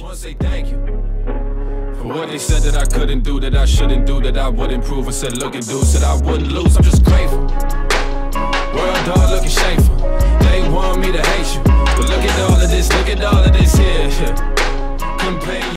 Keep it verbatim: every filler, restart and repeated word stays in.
wanna say thank you for what they said that I couldn't do, that I shouldn't do, that I wouldn't prove. I said look and do, said I wouldn't lose. I'm just grateful.